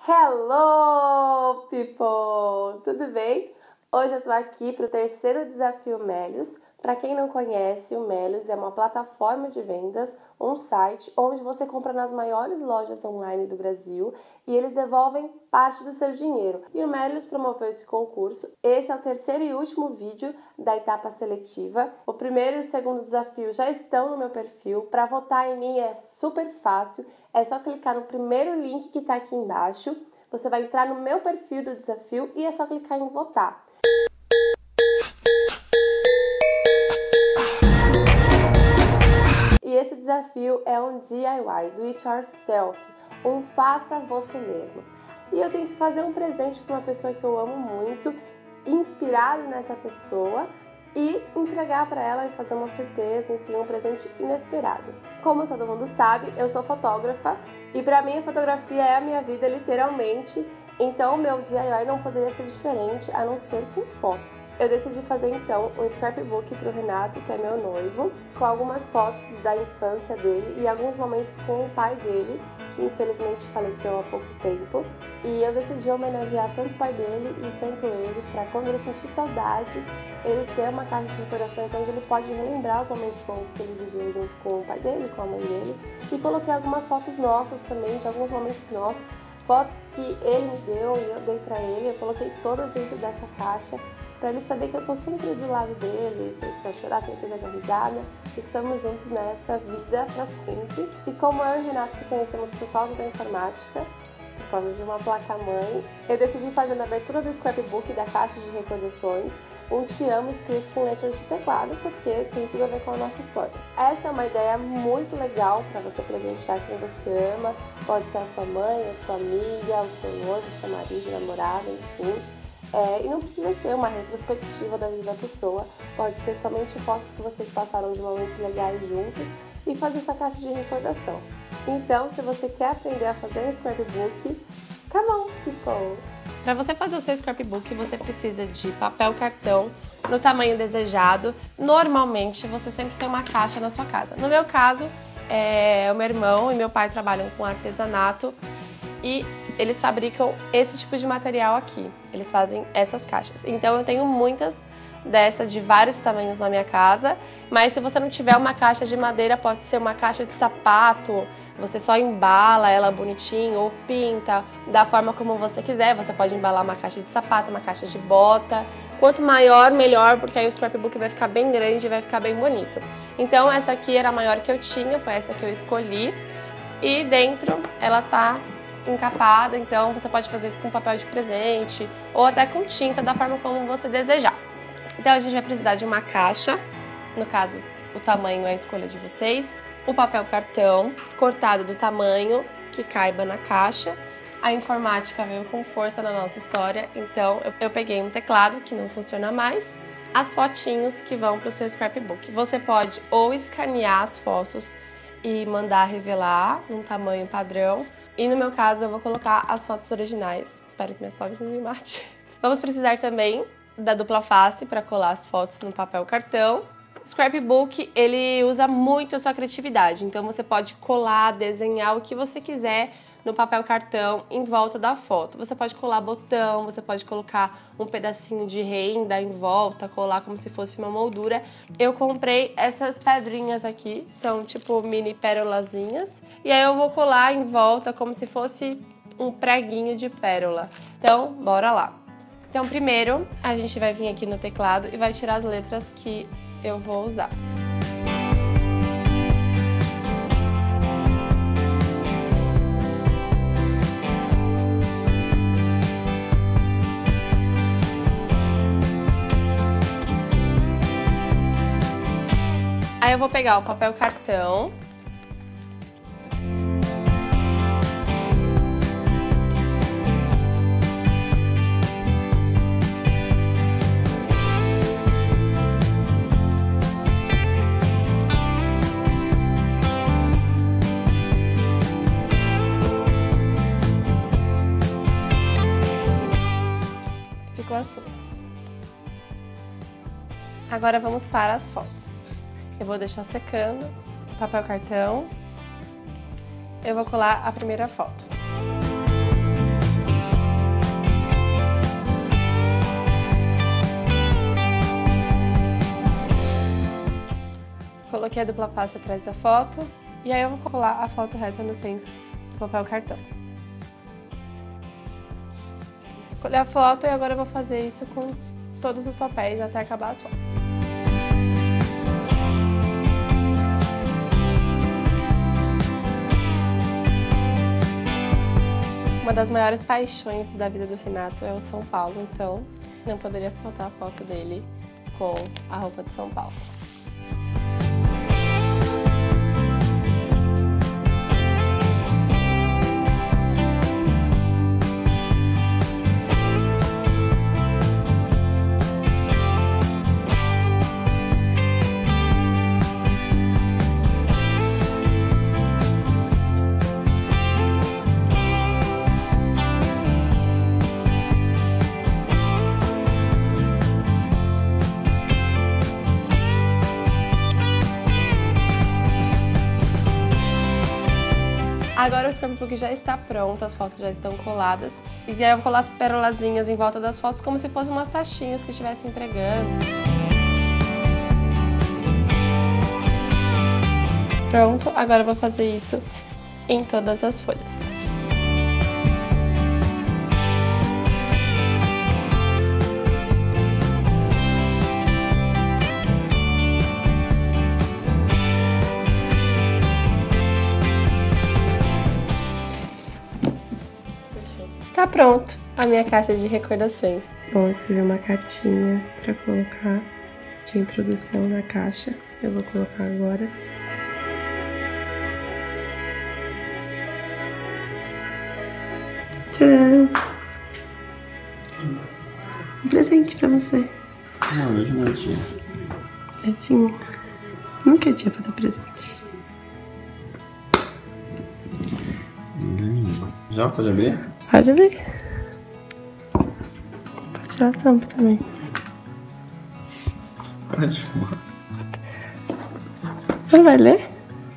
Hello, people! Tudo bem? Hoje eu tô aqui para o terceiro desafio Melios. Para quem não conhece, o Melios é uma plataforma de vendas, um site onde você compra nas maiores lojas online do Brasil e eles devolvem parte do seu dinheiro. E o Melios promoveu esse concurso. Esse é o terceiro e último vídeo da etapa seletiva. O primeiro e o segundo desafio já estão no meu perfil. Para votar em mim é super fácil, é só clicar no primeiro link que está aqui embaixo. Você vai entrar no meu perfil do desafio e é só clicar em votar. E esse desafio é um DIY, do it yourself, um faça você mesmo. E eu tenho que fazer um presente para uma pessoa que eu amo muito, inspirado nessa pessoa, e entregar para ela e fazer uma surpresa, enfim, um presente inesperado. Como todo mundo sabe, eu sou fotógrafa e para mim a fotografia é a minha vida literalmente. Então o meu DIY não poderia ser diferente a não ser com fotos. Eu decidi fazer então um scrapbook para o Renato, que é meu noivo, com algumas fotos da infância dele e alguns momentos com o pai dele, que infelizmente faleceu há pouco tempo. E eu decidi homenagear tanto o pai dele e tanto ele, para quando ele sentir saudade, ele ter uma caixa de recordações onde ele pode relembrar os momentos bons que ele viveu junto com o pai dele, com a mãe dele. E coloquei algumas fotos nossas também, de alguns momentos nossos, fotos que ele me deu e eu dei pra ele. Eu coloquei todas dentro dessa caixa pra ele saber que eu tô sempre do lado dele, se ele quiser chorar, se ele quiser dar risada, e que estamos juntos nessa vida pra sempre. E como eu e o Renato se conhecemos por causa da informática, por causa de uma placa-mãe, eu decidi fazer na abertura do scrapbook da caixa de recordações um te amo escrito com letras de teclado, porque tem tudo a ver com a nossa história. Essa é uma ideia muito legal para você presentear quem você ama, pode ser a sua mãe, a sua amiga, o seu noivo, o seu marido, namorada, enfim. E não precisa ser uma retrospectiva da vida da pessoa, pode ser somente fotos que vocês passaram de momentos legais juntos e fazer essa caixa de recordação. Então, se você quer aprender a fazer um scrapbook, come on, people! Para você fazer o seu scrapbook, você precisa de papel cartão no tamanho desejado. Normalmente, você sempre tem uma caixa na sua casa. No meu caso, o meu irmão e meu pai trabalham com artesanato e eles fabricam esse tipo de material aqui. Eles fazem essas caixas. Então, eu tenho muitas dessas de vários tamanhos na minha casa, mas se você não tiver uma caixa de madeira, pode ser uma caixa de sapato, você só embala ela bonitinho ou pinta da forma como você quiser. Você pode embalar uma caixa de sapato, uma caixa de bota, quanto maior melhor, porque aí o scrapbook vai ficar bem grande e vai ficar bem bonito. Então essa aqui era a maior que eu tinha, foi essa que eu escolhi, e dentro ela tá encapada, então você pode fazer isso com papel de presente ou até com tinta, da forma como você desejar. Então a gente vai precisar de uma caixa, no caso o tamanho é a escolha de vocês, o papel cartão cortado do tamanho que caiba na caixa. A informática veio com força na nossa história, então eu peguei um teclado que não funciona mais, as fotinhos que vão para o seu scrapbook. Você pode ou escanear as fotos e mandar revelar num tamanho padrão, e no meu caso eu vou colocar as fotos originais. Espero que minha sogra não me mate. Vamos precisar também da dupla face para colar as fotos no papel cartão. O scrapbook, ele usa muito a sua criatividade, então você pode colar, desenhar o que você quiser no papel cartão em volta da foto. Você pode colar botão, você pode colocar um pedacinho de renda em volta, colar como se fosse uma moldura. Eu comprei essas pedrinhas aqui, são tipo mini pérolazinhas, e aí eu vou colar em volta como se fosse um preguinho de pérola. Então, bora lá! Então, primeiro, a gente vai vir aqui no teclado e vai tirar as letras que eu vou usar. Aí eu vou pegar o papel cartão. Ficou assim. Agora vamos para as fotos. Eu vou deixar secando o papel cartão. Eu vou colar a primeira foto. coloquei a dupla face atrás da foto e aí eu vou colar a foto reta no centro do papel cartão. Colei a foto e agora eu vou fazer isso com todos os papéis até acabar as fotos. Uma das maiores paixões da vida do Renato é o São Paulo, então não poderia faltar a foto dele com a roupa de São Paulo. Agora o scrapbook já está pronto, as fotos já estão coladas. E aí eu vou colar as perolazinhas em volta das fotos como se fossem umas taxinhas que estivessem pregando. Pronto, agora eu vou fazer isso em todas as folhas. Tá pronto a minha caixa de recordações. Bom, eu escrevi uma cartinha pra colocar de introdução na caixa. Eu vou colocar agora. Tcharam! Um presente pra você. Hoje não é dia. É sim. Nunca é dia pra dar presente. Já pode abrir? Pode abrir. Pode tirar a tampa também. Para de fumar. Você não vai ler?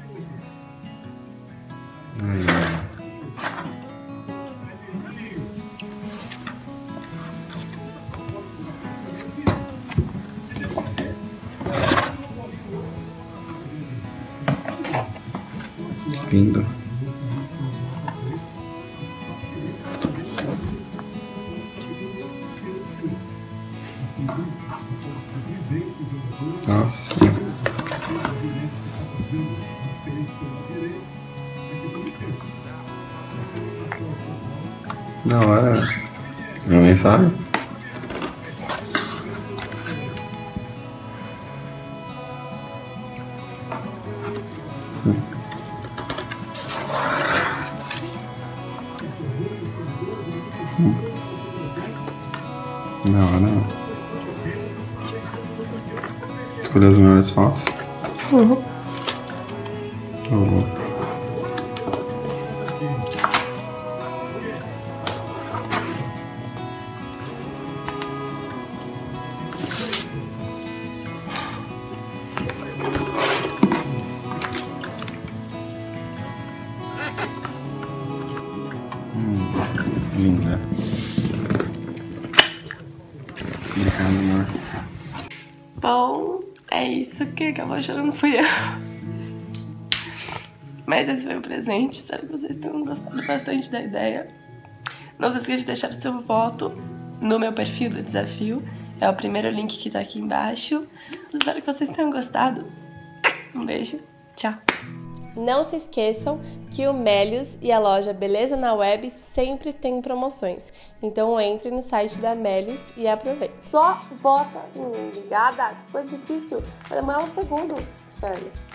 Lindo. Nossa. Da hora. Minha mãe sabe? Da hora. Escolher as melhores fotos. Uhum. Linda. Obrigado, amor. Bom, é isso que acabou chorando fui eu. Mas esse foi o presente, espero que vocês tenham gostado bastante da ideia. Não se esqueça de deixar o seu voto no meu perfil do desafio. É o primeiro link que tá aqui embaixo. Espero que vocês tenham gostado. Um beijo, tchau. Não se esqueçam que o Melius e a loja Beleza na Web sempre tem promoções. Então entre no site da Melius e aproveite. Só vota em mim, ligada? Foi difícil. Vai demorar um segundo, sério.